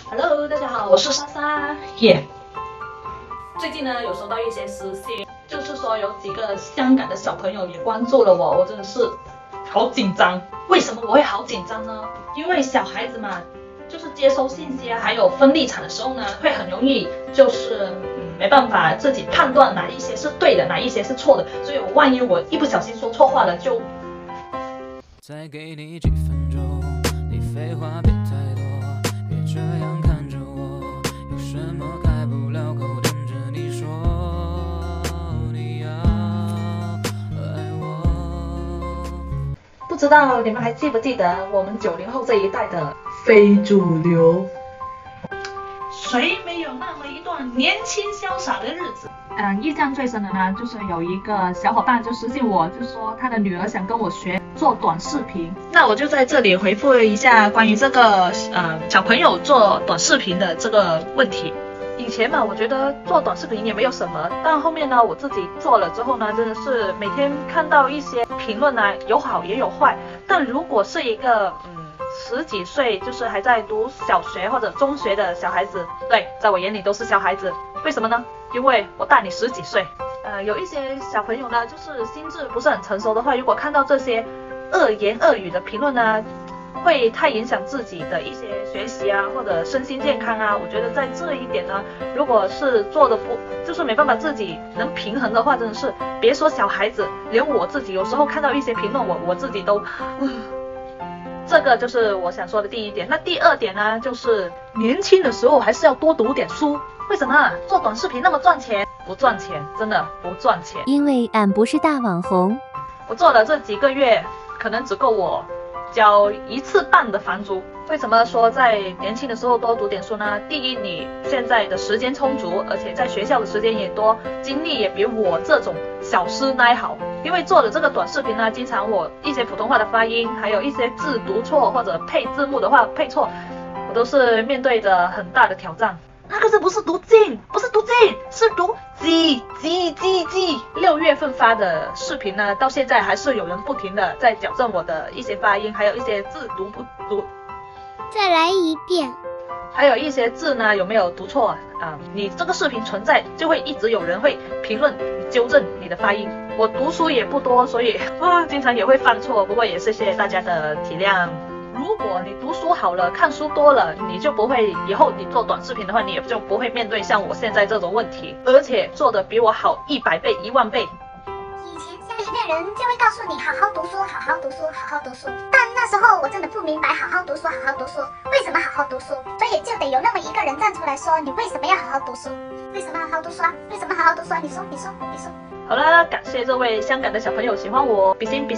Hello， 大家好，我是莎莎耶。最近呢，有收到一些私信，就是说有几个香港的小朋友也关注了我，我真的是好紧张。为什么我会好紧张呢？因为小孩子嘛，就是接收信息还有分立场的时候呢，会很容易就是没办法自己判断哪一些是对的，哪一些是错的，所以万一我一不小心说错话了，就再给你几分钟，你废话别太多，别这样看着我，有什么开不了口，等着你说你要爱我。 不知道你们还记不记得我们90后这一代的非主流？谁没有那么一段年轻潇洒的日子？印象最深的呢，就是有一个小伙伴就私信我，就说他的女儿想跟我学做短视频。那我就在这里回复一下关于这个小朋友做短视频的这个问题。以前嘛，我觉得做短视频也没有什么，但后面呢，我自己做了之后呢，真的是每天看到一些评论呢，有好也有坏。但如果是一个10几岁，就是还在读小学或者中学的小孩子，对，在我眼里都是小孩子。为什么呢？因为我大你10几岁。有一些小朋友呢，就是心智不是很成熟的话，如果看到这些恶言恶语的评论呢，会太影响自己的一些学习啊，或者身心健康啊。我觉得在这一点呢，如果是做的不，就是没办法自己能平衡的话，真的是别说小孩子，连我自己有时候看到一些评论，我自己都这个就是我想说的第一点。那第二点呢，就是年轻的时候还是要多读点书。为什么做短视频那么赚钱？不赚钱，真的不赚钱。 因为俺不是大网红。 我做了这几个月，可能只够我交1次半的房租。为什么说在年轻的时候多读点书呢？第一，你现在的时间充足，而且在学校的时间也多，精力也比我这种小师奶好。因为做了这个短视频呢，经常我一些普通话的发音，还有一些字读错或者配字幕的话配错，我都是面对着很大的挑战。那个不是读经，不是读经，是读记。6月份发的视频呢，到现在还是有人不停的在矫正我的一些发音，还有一些字读不读。 再来一遍。 还有一些字呢，有没有读错你这个视频存在，就会一直有人会评论纠正你的发音。我读书也不多，所以经常也会犯错，不过也谢谢大家的体谅。如果你读书好了，看书多了，你就不会，以后你做短视频的话，你也就不会面对像我现在这种问题，而且做的比我好100倍、10000倍。 以前家里面人就会告诉你好好读书，好好读书，好好读书。但那时候我真的不明白好好读书，好好读书，为什么好好读书？所以就得有那么一个人站出来说，你为什么要好好读书？为什么好好读书啊？为什么好好读书啊？你说。 好了，感谢这位香港的小朋友喜欢我，比心。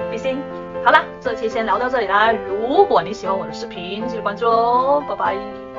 好了，这期先聊到这里啦。如果你喜欢我的视频，记得关注哦，拜拜。